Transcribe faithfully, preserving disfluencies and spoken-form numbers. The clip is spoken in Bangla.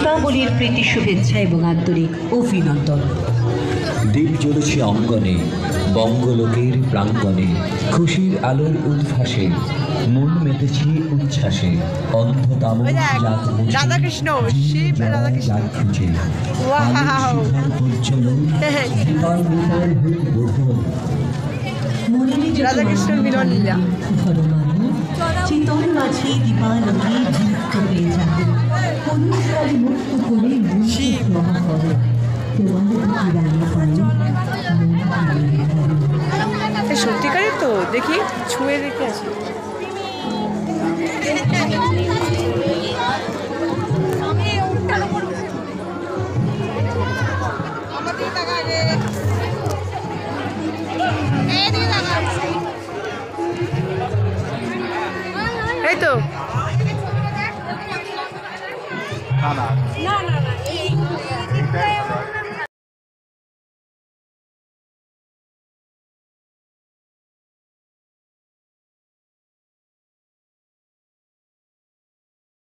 দীপাবলির প্রীতি শুভেচ্ছা এবং আন্তরিক অভিনন্দন। দীপ জ্বলেছে অঙ্গনে, বঙ্গলোকের প্রাঙ্গণে, খুশির আলোর উদ্ভাসে মন মেতেছে উচ্ছ্বাসে। অন্ধতাম রাধাকৃষ্ণ, শিব রাধাকৃষ্ণ। রাধাকৃষ্ণের মিলন লীলা। চিন্তন মাঝে দীপালোকে যুক্ত হয়ে যাবে, অনুসারী মুক্ত করে শিব সত্যিকারের তো দেখি ছুঁয়ে দেখে আসি। এই তো না না না না